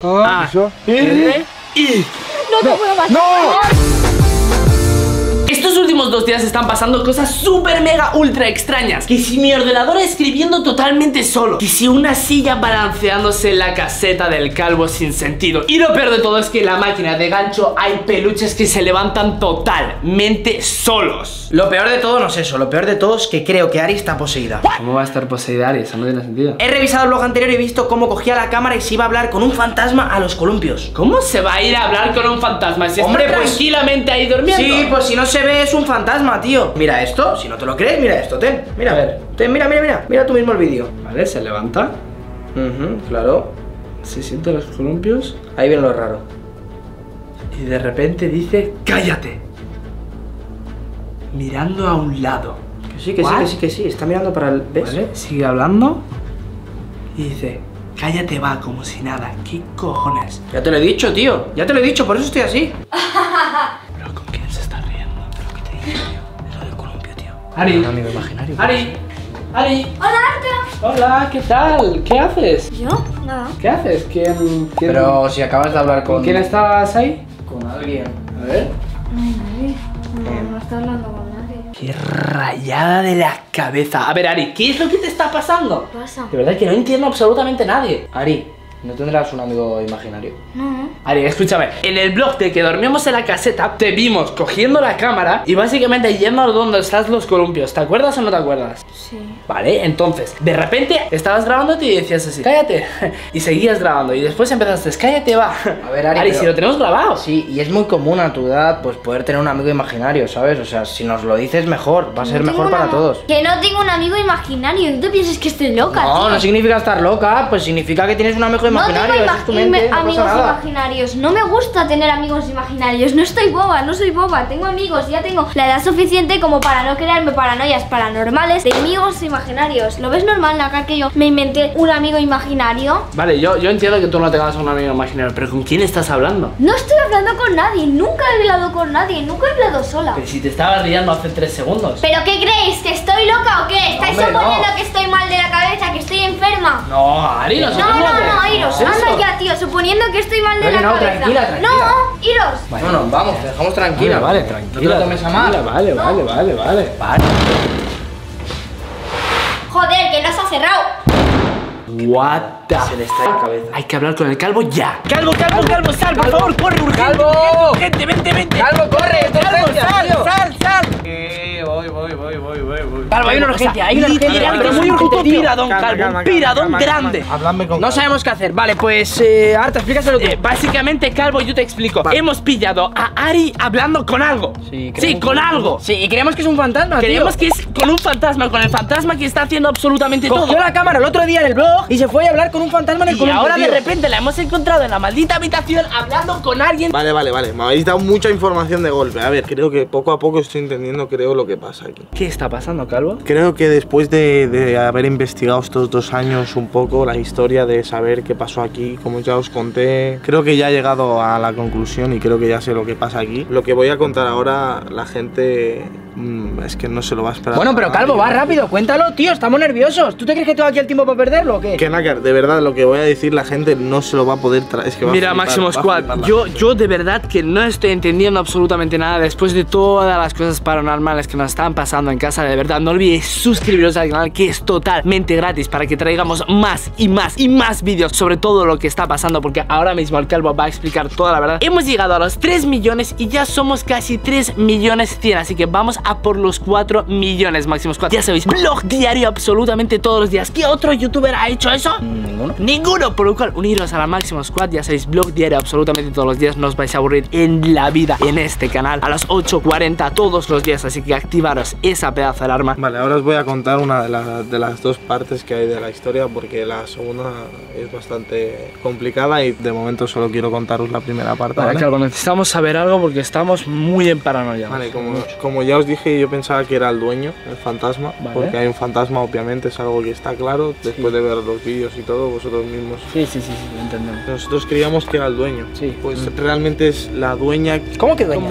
¿Eso? R, I. No te puedo matar. ¡No! Estos últimos 2 días están pasando cosas súper mega ultra extrañas. Que si mi ordenador escribiendo totalmente solo, que si una silla balanceándose en la caseta del calvo sin sentido. Y lo peor de todo es que en la máquina de gancho hay peluches que se levantan totalmente solos. Lo peor de todo no es eso, lo peor de todo es que creo que Ari está poseída. ¿Cómo va a estar poseída Ari? Eso no tiene sentido. He revisado el blog anterior y he visto cómo cogía la cámara y se iba a hablar con un fantasma a los columpios. ¿Cómo se va a ir a hablar con un fantasma si Hombre, está pues, tranquilamente ahí durmiendo? Sí, pues si no se ve es un fantasma, tío. Mira esto, si no te lo crees, mira esto, ten. Mira, A ver. ten, mira tú mismo el vídeo. Vale, se levanta. Claro. Se siente los columpios. Ahí viene lo raro. Y de repente dice, ¡cállate! Mirando a un lado. Que sí, que sí, ¿What? que sí, que sí. Está mirando para el... ¿Ves? ¿Vale? Sigue hablando. Y dice, cállate va, como si nada. ¿Qué cojones? Ya te lo he dicho, tío. Ya te lo he dicho, por eso estoy así. ¿Pero con quién se está riendo? ¿Pero qué te dice, tío? Es lo del columpio, tío. Ari. Un amigo imaginario. Ari. Ari. Hola, Arta. Hola, ¿qué tal? ¿Qué haces? ¿Yo? Nada. ¿Qué haces? ¿Quién Pero si acabas de hablar ¿Con quién estabas ahí? Con alguien. A ver. No hay nadie. No está hablando con nadie. Qué rayada de la cabeza. A ver, Ari, ¿qué es lo que te está pasando? ¿Qué pasa? De verdad que no entiendo absolutamente nadie. Ari, ¿no tendrás un amigo imaginario? No. Ari, escúchame. En el blog de que dormíamos en la caseta, te vimos cogiendo la cámara y básicamente yendo a donde estás los columpios. ¿Te acuerdas o no te acuerdas? Sí. Vale, entonces, de repente estabas grabándote y decías así, cállate. Y seguías grabando y después empezaste, cállate, va. A ver, Ari, pero- si lo tenemos grabado. Sí, y es muy común a tu edad pues poder tener un amigo imaginario, ¿sabes? O sea, si nos lo dices mejor, va a ser No mejor tengo para una- todos. Que no tengo un amigo imaginario. ¿No te piensas que estoy loca, No, tío? no significa estar loca, pues significa que tienes un amigo No imaginario, tengo esa es tu mente, no amigos pasa nada. imaginarios. No me gusta tener amigos imaginarios. No estoy boba, no soy boba. Tengo amigos, ya tengo la edad suficiente como para no crearme paranoias paranormales de amigos imaginarios. ¿Lo ves normal, Nakar, que yo me inventé un amigo imaginario? Vale, yo entiendo que tú no tengas un amigo imaginario, pero ¿con quién estás hablando? No estoy hablando con nadie. Nunca he hablado con nadie. Nunca he hablado sola. Pero si te estabas riendo hace 3 segundos. ¿Pero qué creéis? ¿Que estoy loca o qué? ¿Estáis Hombre, no. suponiendo que estoy mal de la cabeza? ¿Que estoy enferma? No, Ari, No, Iros, anda ya, tío, suponiendo que estoy mal de Pero la que no, cabeza. tranquila. No, Iros. Bueno, vamos, te dejamos tranquila. Vale, No tranquila. te lo tomes a mal. Vale. Joder, que no se ha cerrado. What the Se le está en la cabeza. Hay que hablar con el calvo ya. Calvo, sal, por favor, corre, urgente. ¡Calvo! Urgente, vente. ¡Calvo, corre! Calvo, sal. Voy. Calvo, hay una urgencia, hay una urgencia. Literalmente muy urgente, piradón, calvo, un piradón grande. Habladme con No sabemos qué hacer. Vale, pues, Arta, explícaselo tú. Básicamente, calvo, yo te explico. Hemos pillado a Ari hablando con algo. Sí, con algo. Sí, y creemos que es un fantasma, Creemos tío. que es con un fantasma, con el fantasma que está haciendo absolutamente Cogió todo. la cámara el otro día en el blog y se fue a hablar con un fantasma en el Y columpio, ahora de tío. repente la hemos encontrado en la maldita habitación hablando con alguien. Vale, me habéis dado mucha información de golpe. A ver, creo que poco a poco estoy entendiendo, lo que pasa aquí. ¿Qué está pasando, calvo? Creo que después de haber investigado estos 2 años un poco la historia, de saber qué pasó aquí, como ya os conté, creo que ya he llegado a la conclusión y creo que ya sé lo que pasa aquí. Lo que voy a contar ahora, la gente es que no se lo va a esperar. Bueno, pero Calvo, va rápido, cuéntalo, tío, estamos nerviosos. ¿Tú te crees que tengo aquí el tiempo para perderlo o qué? Que Nakar, de verdad, lo que voy a decir, la gente no se lo va a poder traer. Es que va a Mira, flipar, Máximo va a Squad, flipar la yo de verdad que no estoy entendiendo absolutamente nada después de todas las cosas paranormales que nos están pasando en casa. De verdad, no olvidéis suscribiros al canal, que es totalmente gratis, para que traigamos más y más vídeos sobre todo lo que está pasando, porque ahora mismo el calvo va a explicar toda la verdad. Hemos llegado a los 3 millones y ya somos casi 3 millones 100, así que vamos a por los 4 millones, Máximo Squad. Ya sabéis, blog diario absolutamente todos los días. ¿Qué otro youtuber ha hecho eso? Ninguno, por lo cual uniros a la Máximo Squad. Ya sabéis, blog diario absolutamente todos los días. No os vais a aburrir en la vida en este canal a las 8:40 todos los días, así que activaros esa pedazo de alarma. Vale, ahora os voy a contar una de las 2 partes que hay de la historia, porque la segunda es bastante complicada y de momento solo quiero contaros la primera parte. Vale, ¿vale? calvo, necesitamos saber algo porque estamos muy en paranoia. Vale, como ya os dije dije que yo pensaba que era el dueño, el fantasma, porque hay un fantasma, obviamente, es algo que está claro, después de ver los vídeos y todo, vosotros mismos. Sí, lo entendemos. Nosotros creíamos que era el dueño. Sí. Pues realmente es la dueña. ¿Cómo que dueño?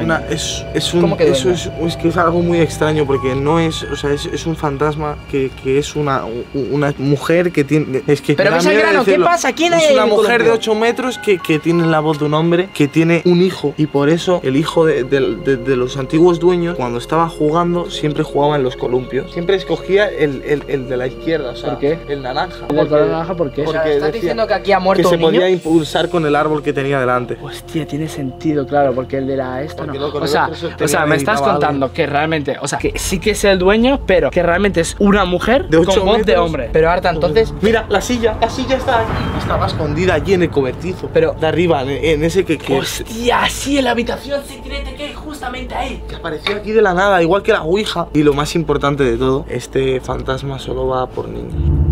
Es que es algo muy extraño porque no es, o sea, es un fantasma que es una mujer que tiene. Es que. Pero ves al grano, ¿qué pasa? ¿Quién es? Es una mujer de 8 metros que tiene la voz de un hombre, que tiene un hijo, y por eso el hijo de los antiguos dueños, cuando estaba jugando, siempre jugaba en los columpios. Siempre escogía el de la izquierda, o sea, ¿por qué? El naranja. ¿El color naranja por qué? Porque ¿Estás diciendo que aquí ha muerto que se un niño? podía impulsar con el árbol que tenía delante. Hostia, tiene sentido, claro, porque el de la esta no. O sea, me estás algo. contando que realmente, o sea, que sí que es el dueño, pero que realmente es una mujer de 8 con voz metros, de hombre. Pero Arta, entonces... Mira, la silla está aquí. Estaba escondida allí en el cobertizo, pero de arriba, en ese que hostia, sí, en la habitación secreta que hay justamente ahí. Que apareció aquí de la nada, igual que la Ouija. Y lo más importante de todo, este fantasma solo va por niños.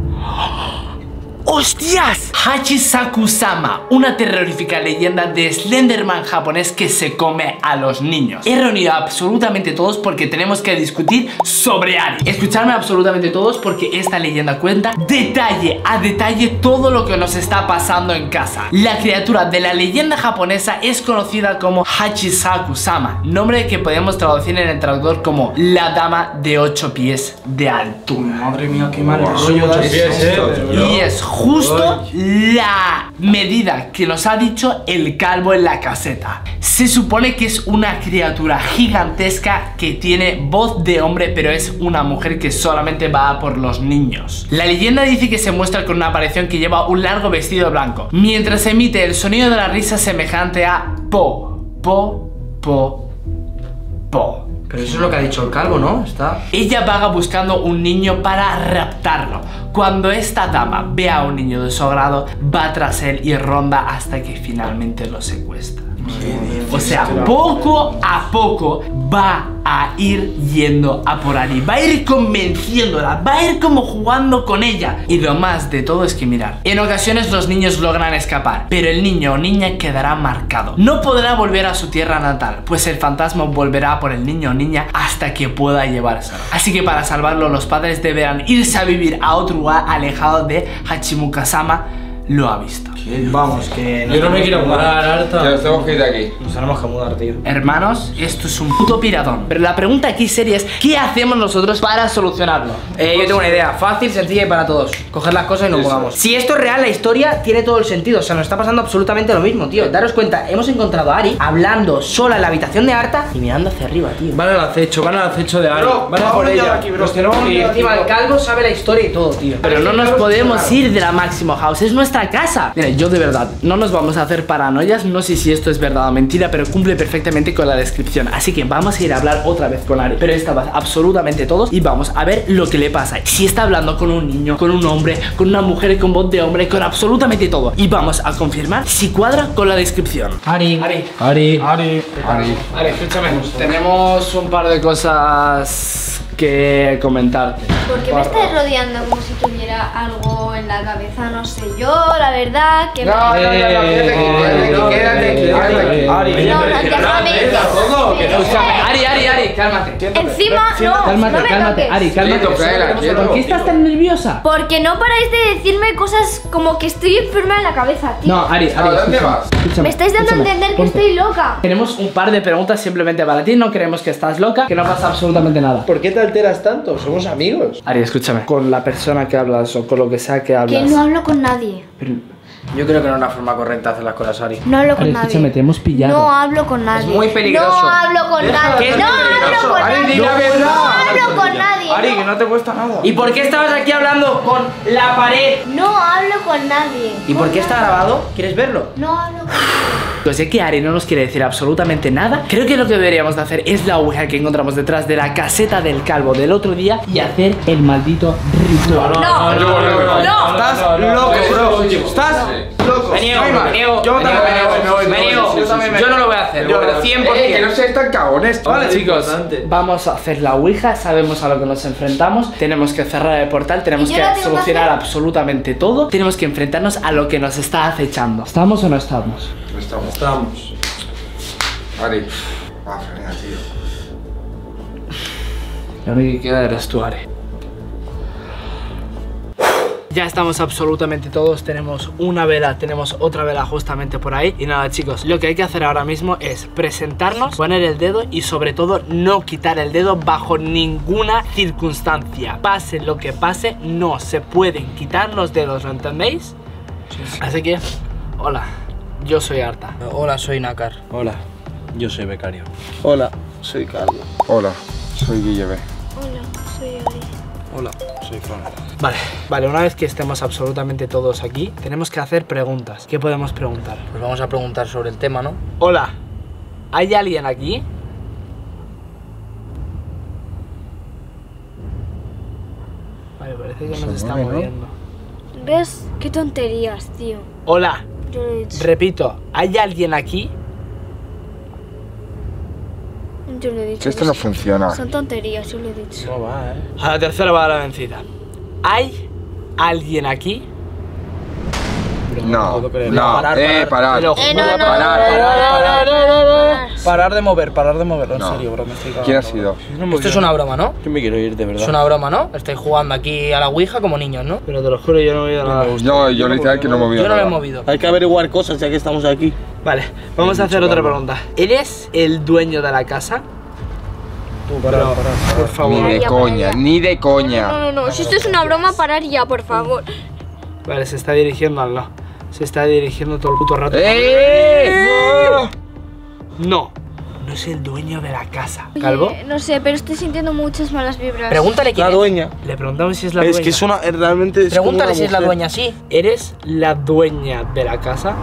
¡Hostias! Hachisaku-sama, una terrorífica leyenda de Slenderman japonés que se come a los niños. He reunido a absolutamente todos porque tenemos que discutir sobre Ari. Escuchadme absolutamente todos porque esta leyenda cuenta detalle a detalle todo lo que nos está pasando en casa. La criatura de la leyenda japonesa es conocida como Hachisaku-sama, nombre que podemos traducir en el traductor como la dama de 8 pies de altura. Madre mía, qué mal rollo da Y es justo la medida que nos ha dicho el calvo en la caseta. Se supone que es una criatura gigantesca que tiene voz de hombre, pero es una mujer que solamente va por los niños. La leyenda dice que se muestra con una aparición que lleva un largo vestido blanco, mientras emite el sonido de la risa semejante a po, po, po, po. Pero eso es lo que ha dicho el calvo, ¿no? Ella vaga buscando un niño para raptarlo. Cuando esta dama ve a un niño de su grado, va tras él y ronda hasta que finalmente lo secuestra. O sea, poco a poco va a ir yendo a por Ari, va a ir convenciéndola, va a ir como jugando con ella. Y lo más de todo es que mirar, en ocasiones los niños logran escapar, pero el niño o niña quedará marcado. No podrá volver a su tierra natal, pues el fantasma volverá por el niño o niña hasta que pueda llevárselo. Así que para salvarlo los padres deberán irse a vivir a otro lugar alejado de Hachimuka-sama. Lo ha visto. Vamos, que... Yo no me quiero mudar, Arta. Que nos tenemos que ir de aquí. Nos tenemos que mudar, tío. Hermanos, esto es un puto piratón. Pero la pregunta aquí seria es, ¿qué hacemos nosotros para solucionarlo? Yo tengo una idea, fácil, sencilla y para todos. Coger las cosas y nos mudamos. Si esto es real, la historia tiene todo el sentido. O sea, nos está pasando absolutamente lo mismo, tío. Daros cuenta, hemos encontrado a Ari hablando sola en la habitación de Arta y mirando hacia arriba, tío. Van al acecho de Ari. Van a por ella. Nos tenemos que Y ir. encima el calvo sabe la historia y todo, tío. Pero no nos podemos ir de la Máximo House, es nuestra casa. Mira, yo de verdad, no nos vamos a hacer paranoias. No sé si esto es verdad o mentira, pero cumple perfectamente con la descripción. Así que vamos a ir a hablar otra vez con Ari, pero esta vez absolutamente todos, y vamos a ver lo que le pasa. Si está hablando con un niño, con un hombre, con una mujer con voz de hombre, con absolutamente todo. Y vamos a confirmar si cuadra con la descripción. Ari. Escúchame, tenemos un par de cosas que comentarte. ¿Por qué me estás rodeando como si tuviera algo en la cabeza? No sé yo, la verdad, que... Quédate. No, déjame. Ari, cálmate. Encima, no me toques. Ari, cálmate. Quieto. ¿Por qué estás tan nerviosa? Porque no paráis de decirme cosas como que estoy enferma en la cabeza, tío. No, Ari, ¿A dónde escúchame, vas? escúchame, Me estáis dando a escúchame, entender que ponte. estoy loca. Tenemos un par de preguntas simplemente para ti. No creemos que estás loca, que no pasa absolutamente nada. ¿Por qué te alteras tanto? Somos amigos. Ari, escúchame. Con la persona que hablas o con lo que sea que hablas. Que no hablo con nadie. Yo creo que no es una forma correcta de hacer las cosas, Ari. No hablo con Ari, nadie. escúchame, te hemos pillado. No hablo con nadie. muy peligroso. No hablo con nadie. es No muy hablo peligroso. con Ari, nadie. di la verdad. No hablo con nadie. Ari, que no te cuesta nada. ¿Y por qué estabas aquí hablando con la pared? No hablo con nadie. ¿Y por qué está grabado? ¿Quieres verlo? No hablo con nadie. Pues ya que Ari no nos quiere decir absolutamente nada, creo que lo que deberíamos de hacer es la ouija que encontramos detrás de la caseta del calvo del otro día y hacer el maldito ritual. No. Estás loco, bro. Estás loco. Me niego. Yo también me niego. Yo no lo voy a hacer, pero 100%. Que no seas tan cagones. Vale, chicos, vamos a hacer la ouija, sabemos a lo que nos enfrentamos, tenemos que cerrar el portal, tenemos ¿Y yo que la tengo que solucionar hacer? absolutamente todo, tenemos que enfrentarnos a lo que nos está acechando. ¿Estamos o no estamos? Estamos. Estamos. Ari. Frena, tío. Lo único que queda eres tú, Ari. Ya estamos absolutamente todos, tenemos una vela, tenemos otra vela justamente por ahí. Y nada, chicos, lo que hay que hacer ahora mismo es presentarnos, poner el dedo y sobre todo no quitar el dedo bajo ninguna circunstancia. Pase lo que pase, no se pueden quitar los dedos, ¿lo entendéis? Sí. Así que, hola, yo soy Arta. Hola, soy Nácar. Hola, yo soy becario. Hola, soy Carlos. Hola, soy Guille B. Hola, soy Ari. Hola, soy Fran. Vale, una vez que estemos absolutamente todos aquí, tenemos que hacer preguntas. ¿Qué podemos preguntar? Pues vamos a preguntar sobre el tema, ¿no? Hola, ¿hay alguien aquí? Vale, parece que nos está moviendo. ¿Ves? Qué tonterías, tío. Hola, Yo lo he dicho. repito, ¿hay alguien aquí? Yo lo he dicho. Que esto no funciona. Son tonterías, yo lo he dicho. No va, A la tercera va la vencida. ¿Hay alguien aquí? No, puedo creer. no, Parar, parar. Te lo juro. No, no, Parar. Parar de moverlo, en No. serio, bro, me estoy cagando. ¿Quién ha sido? Esto es una broma, ¿no? Yo me quiero ir, de verdad. Es una broma, ¿no? Estáis jugando aquí a la Ouija como niños, ¿no? Pero te lo juro, yo no he oído nada. Yo literal que no he movido Yo no me he nada. movido. Hay que averiguar cosas ya que estamos aquí. Vale, vamos a hacer otra pregunta. ¿Eres el dueño de la casa? Parar. Por favor. Ni de Ya, coña, ya. ni de coña. No. Si esto es una broma, parar ya, por favor. Vale, se está dirigiendo al no. Se está dirigiendo todo el puto rato. No, no es el dueño de la casa. ¿Calvo? Oye, no sé, pero estoy sintiendo muchas malas vibras. Pregúntale quién La es. dueña. Le preguntamos si es la Es dueña. que es una. Realmente es como Pregúntale una si es la mujer. dueña, sí. ¿Eres la dueña de la casa?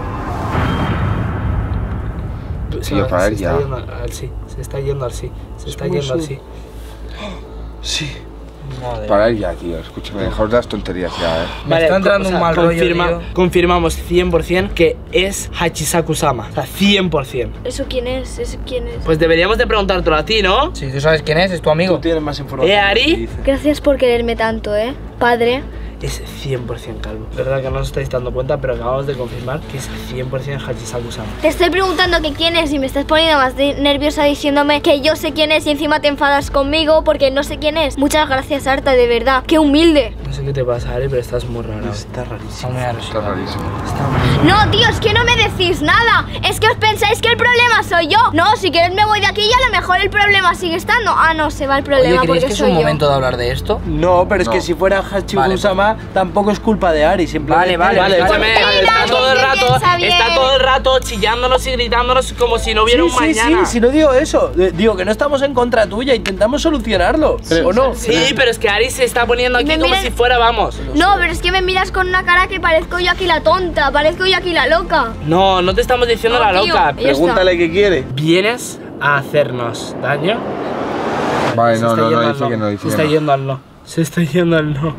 Tío, para él ya. Se está yendo al sí. Se está yendo al sí. Se está yendo al sí. Sí. Madre. Para ir ya, tío. Escúchame, mejor de las tonterías ya, Me está entrando un mal rollo, tío. confirmamos 100% que es Hachisaku-sama. O sea, 100%. ¿Eso quién es? ¿Eso quién es? Pues deberíamos de preguntártelo a ti, ¿no? Si tú sabes quién es tu amigo. Tú tienes más información. Ari? Gracias por quererme tanto, padre. Es 100% calvo. Verdad que no os estáis dando cuenta, pero acabamos de confirmar que es 100% Hachisaku-sama. Te estoy preguntando que quién es y me estás poniendo más nerviosa diciéndome que yo sé quién es y encima te enfadas conmigo porque no sé quién es. Muchas gracias, Arta, de verdad. Qué humilde. No sé qué te pasa, Ari, pero estás muy raro. Está rarísimo. Está rarísimo. No, tío, es que no me decís nada. Es que os pensáis que el problema soy yo. No, si quieres me voy de aquí y a lo mejor el problema sigue estando. Ah, no, se va el Oye, problema ¿creéis porque que es soy un yo. momento de hablar de esto? No, pero es No. que si fuera Hachiku-sama, tampoco es culpa de Ari, simplemente. Vale, Escúchame, está todo el que rato, piensa bien. está todo el rato chillándonos y gritándonos como si no hubiera un mañana. Sí, no digo eso. Digo que no estamos en contra tuya, intentamos solucionarlo. ¿O no? Sí, pero es que Ari se está poniendo aquí Me como mira- si fuera, vamos. No, pero es que me miras con una cara que parezco yo aquí la tonta, parezco yo aquí la loca. No, no te estamos diciendo No, la tío, loca. ya Pregúntale qué quiere. ¿Vienes a hacernos daño? Vale, Se no, está no, yendo no, al dice que no, dice Se que está no. yendo al no. Se está yendo al no.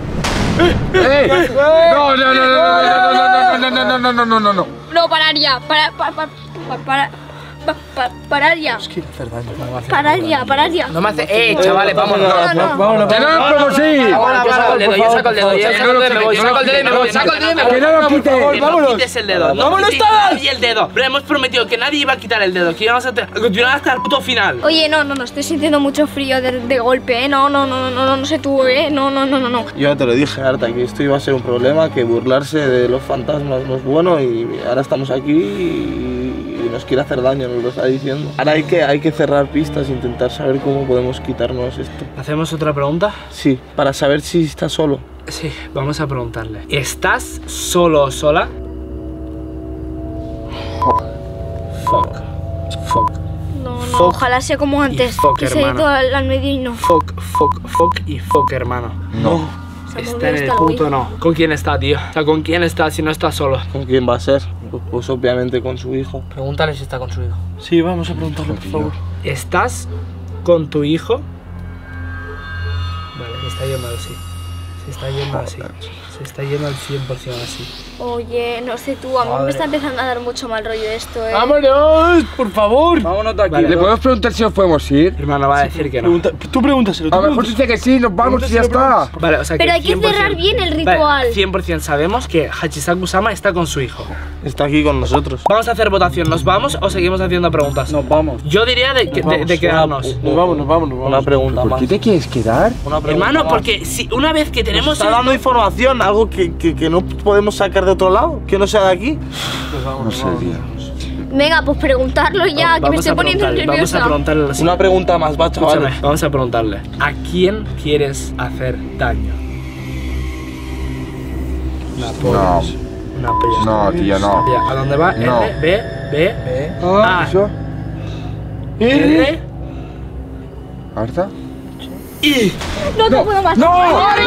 No, no, no, no, no, no, no, no, no, no, no, no, no. No, parar ya, parar ya. Parar ya, parar ya. No me hace. Chavales, vámonos. No. ¡Que no, como sí! Yo saco el dedo, yo saco el dedo, yo saco el dedo, me voy, saco el dedo y me voy, saco el dedo y me voy. ¡Que no lo quites! Que no quites el dedo, no ¡Vámonos quites todos! nadie el dedo. Pero hemos prometido que nadie iba a quitar el dedo, que íbamos a continuar hasta el puto final. Oye, no, estoy sintiendo mucho frío de golpe, no sé tú, no. Yo ya te lo dije, Arta, que esto iba a ser un problema, que burlarse de los fantasmas no es bueno y ahora estamos aquí y nos quiere hacer daño, nos lo está diciendo. Ahora hay que cerrar pistas e intentar saber cómo podemos quitarnos esto. ¿Hacemos otra pregunta? Sí, para saber si está solo. Sí, vamos a preguntarle. ¿Estás solo o sola? Fuck. No, Fuck. ojalá sea como antes. fuck, Que se hermano. todo al medio y no. Fuck y fuck, hermano. No. Se ha Está movido en el hasta la puto Ouija. no. ¿Con quién está, tío? O sea, ¿con quién está si no está solo? ¿Con quién va a ser? Pues obviamente con su hijo. Pregúntale si está con su hijo. Sí, vamos a preguntarlo, por favor. ¿Estás con tu hijo? Vale, se está yendo así. Se está yendo así. Se Se está yendo al 100% así. Oye, no sé tú, a mí me está empezando a dar mucho mal rollo esto, ¡Vámonos! ¡Por favor! Vámonos de aquí. Vale. ¿Le podemos preguntar si nos podemos ir? Hermano, va a decir que no. Tú pregúntaselo. A lo mejor dice que sí, nos vamos y ya está. Vale, o sea que Pero hay que 100%. cerrar bien el ritual. Vale, 100% sabemos que Hachisaku-sama está con su hijo. Está aquí con nosotros. Vamos a hacer votación, ¿nos vamos o seguimos haciendo preguntas? Nos vamos. Yo diría de quedarnos. Nos vamos. Una pregunta ¿Por más. qué te quieres quedar? Una pregunta Hermano, más. porque si una vez que tenemos Está dando información, algo que no podemos sacar de otro lado, que no sea de aquí. No sé, tío. Venga, pues preguntarlo ya, que me estoy poniendo Vamos a nerviosa. preguntarle la Una pregunta más, va, Escúchame, chavales. vamos a preguntarle. ¿A quién quieres hacer daño? No. Una polla. No, tío, no. Ya, ¿a dónde va? No. R, B, A, ¿Eso? R, ¿Arta? I. No te puedo más. ¡Ari!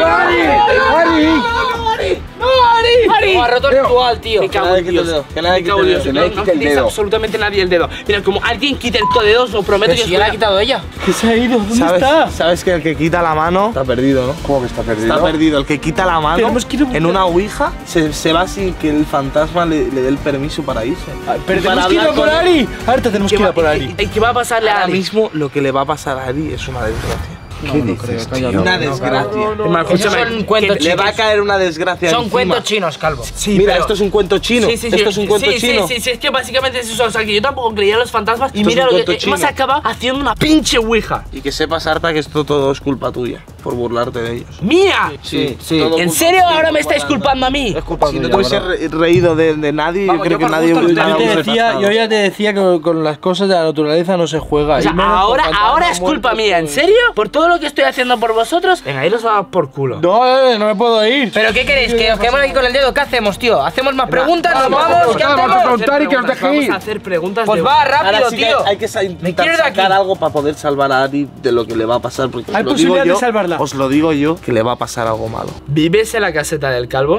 Me ha roto el ritual, tío. Me cago nadie en quite el Dios. dedo, que nadie Me cago en quite el Dios. dedo. No, Que nadie no quite el quitéis dedo. absolutamente nadie el dedo. Mira, como alguien quite el dedo, os lo prometo Pero que si ya la ha quitado ella. ¿Qué se ha ido? ¿Dónde está? ¿Sabes que el que quita la mano está perdido, no? ¿Cómo que está perdido? Está perdido. El que quita la mano Tenemos que ir a buscar- en una ouija se va sin que el fantasma le dé el permiso para irse. Pero Y para tenemos que ir a hablar por con él. Ari. Ahorita tenemos que ir a por Ari. ¿Qué va a pasarle a Ahora Ari? mismo lo que le va a pasar a Ari es una desgracia. ¿Qué dices, tío? Una desgracia. Hermano, Esos escúchame, son cuentos que Le va a chinos. caer una desgracia Son encima. cuentos chinos, Calvo. Sí, Mira, pero- esto es un cuento chino. Sí, sí, sí. Esto es un cuento sí, chino. Sí, es que básicamente es eso. O sea, que yo tampoco creía en los fantasmas. Y Esto es mira un lo que cuento hemos chino. acabado haciendo una pinche ouija. Y que sepas, Arta, que esto todo es culpa tuya por burlarte de ellos. ¡Mía! Sí, ¿En todo culpa serio tuya ahora me por estáis burlarte. culpando a mí? Es culpa tuya. Si no te hubiese reído de nadie, Vamos, yo creo yo que por nadie gusto nada Yo hubiese pasado. ya te decía que con las cosas de la naturaleza no se juega. O sea, Y menos ahora, con fantasmas ahora es culpa muertos, mía, ¿en pues. serio? ¿Por todo lo que estoy haciendo por vosotros? Venga, ahí los vamos por culo. No me puedo ir. ¿Pero qué queréis? ¿Que os quedemos aquí con el dedo? ¿Qué hacemos, tío? ¿Hacemos más preguntas? ¿Nos vamos, vamos? ¿Qué vamos, hacemos? vamos. Preguntar y que os deje Vamos ir. a hacer preguntas Pues de... va, Ahora rápido, sí que tío. hay que intentar quiero ir de aquí. sacar algo para poder salvar a Ari de lo que le va a pasar. Porque Hay os lo digo posibilidad de yo, salvarla. Os lo digo yo, que le va a pasar algo malo. ¿Vives en la caseta del calvo?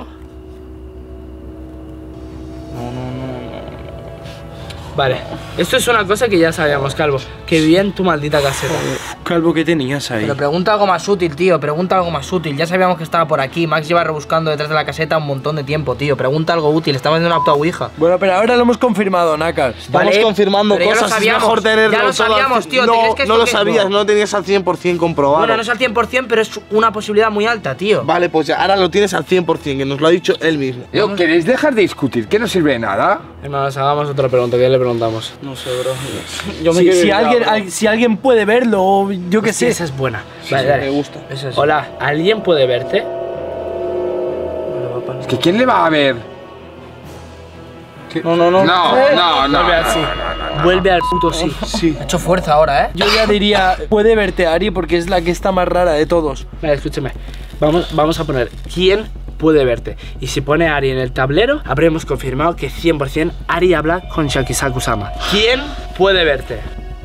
Vale, esto es una cosa que ya sabíamos, Calvo. Que vivía en tu maldita caseta. Calvo, ¿qué tenías ahí? Pero pregunta algo más útil, tío. Pregunta algo más útil. Ya sabíamos que estaba por aquí. Max lleva rebuscando detrás de la caseta un montón de tiempo, tío. Pregunta algo útil. Estamos haciendo una auto ouija. Bueno, pero ahora lo hemos confirmado, Nakas. Estamos Vale, confirmando pero ya lo cosas, sabíamos, es mejor tenerlo ya lo todo al sabíamos, cien- tío, ¿te No, crees que esto no lo qué? sabías, No. no lo tenías al 100% comprobado. Bueno, no es al 100%, pero es una posibilidad muy alta, tío. Vale, pues ya, ahora lo tienes al 100%, que nos lo ha dicho él mismo. Yo, ¿queréis dejar de discutir? Que no sirve de nada. Hermanos, hagamos otra pregunta. ¿Qué le preguntamos? No sé, bro. Si alguien puede verlo, yo qué sé. Esa es buena. Vale, dale. Me gusta. Eso es. Hola, ¿alguien puede verte? Es que ¿quién le va a ver? No. Vuelve así. Vuelve al puto sí. Sí. Ha hecho fuerza ahora, ¿eh? Yo ya diría, puede verte Ari porque es la que está más rara de todos. Vale, escúchame. Vamos a poner ¿quién puede verte? Y si pone Ari en el tablero, habremos confirmado que 100% Ari habla con Shakisaku-sama. ¿Quién puede verte?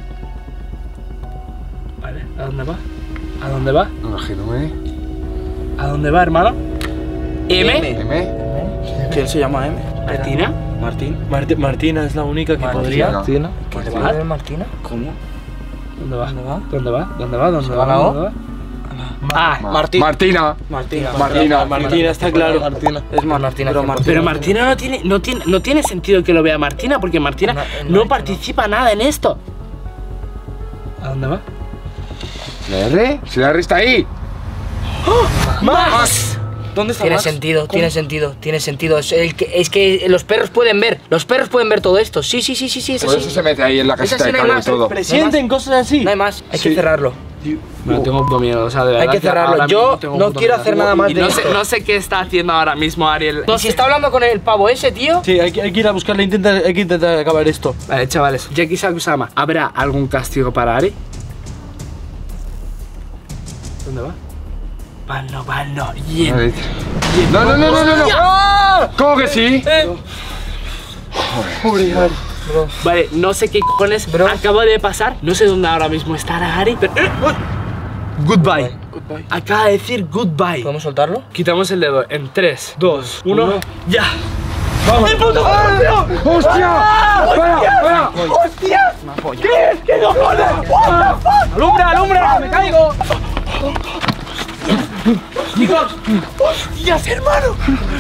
Vale, ¿a dónde va? ¿A dónde va? No, imagíname. ¿A dónde va, hermano? M. ¿Quién se llama M? ¿Martina? Martín. Martina es la única que Martina. podría. Martina. ¿Dónde ¿Puede va? ver Martina? ¿Cómo? ¿Dónde va? ¿Dónde va? ¿Dónde va? ¿Dónde va? ¿Dónde ¿Se va? va la O? ¿Dónde va? Ah, Martín. Martina. Martina. Martina, está claro. Martina. Es más Martina. Pero 100%. pero Martina no tiene sentido que lo vea Martina, porque Martina no participa nada en esto. ¿A dónde va? ¿La R? Si la R está ahí. ¡Max! ¿Dónde está Tiene Max? sentido, tiene sentido, tiene sentido. Es que los perros pueden ver. Los perros pueden ver todo esto. Sí, es Por así. eso se mete ahí en la casita así, de no hay Calvo y más. todo. Presienten cosas así. No hay más. Hay Sí. que cerrarlo. Me tengo puto miedo, o sea, de verdad. Hay que cerrarlo. ahora Yo mismo tengo no puto quiero miedo. hacer nada más Y de no esto. no sé qué está haciendo ahora mismo Ariel. Si está hablando con el pavo ese, tío. Sí, hay que ir a buscarle, hay que intentar acabar esto. Vale, chavales, Shakisaku-sama, ¿habrá algún castigo para Ari? ¿Dónde va? Vano, bien. No. ¿Cómo que sí? Pobre Ari. Vale, no sé qué cojones acaba de pasar. No sé dónde ahora mismo estará Ari. Pero, goodbye. Acaba de decir goodbye. ¿Podemos soltarlo? Quitamos el dedo en 3, 2, 1, ya. ¡Vamos! ¡El puto ¡Hostia! ¡Espera! ¡Alumbra, que me caigo! chicos. ¡Hostias, hermano!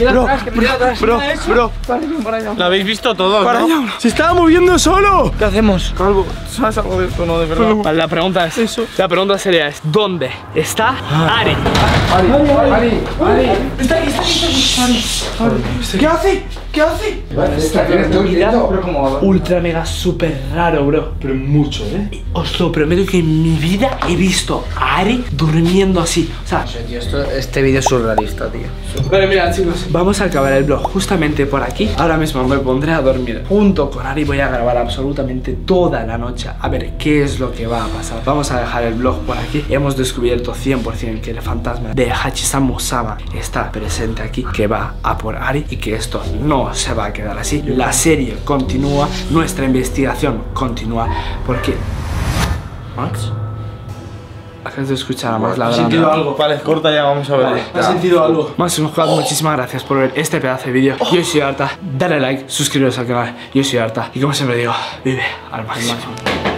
Bro, lo habéis visto todos, Para ¿no? allá. Se estaba moviendo solo. ¿Qué hacemos? Calvo, ¿sabes algo de esto, no? De verdad. Vale, la pregunta es eso. La pregunta sería es ¿dónde está Ari? Está aquí. ¿Qué hace? ¿Qué hace? Ultra mega super raro, bro. Pero mucho, ¿eh? Os lo prometo que en mi vida he visto a Ari durmiendo así. O sea, Tío, este vídeo es surrealista, tío. vale, mira, chicos, vamos a acabar el vlog justamente por aquí. Ahora mismo me pondré a dormir junto con Ari. Voy a grabar absolutamente toda la noche a ver qué es lo que va a pasar. Vamos a dejar el vlog por aquí. Hemos descubierto 100% que el fantasma de Hachisamu-sama está presente aquí, que va a por Ari y que esto no se va a quedar así. La serie continúa, nuestra investigación continúa, porque... ¿Max? Acabas de escuchar a Max ¿Has ladrando. sentido algo? Vale, corta ya, vamos a verlo. ¿Has sentido algo? Más muchísimas gracias por ver este pedazo de vídeo. Yo soy Arta, dale like, suscribiros al canal. Yo soy Arta y como siempre digo, vive al máximo.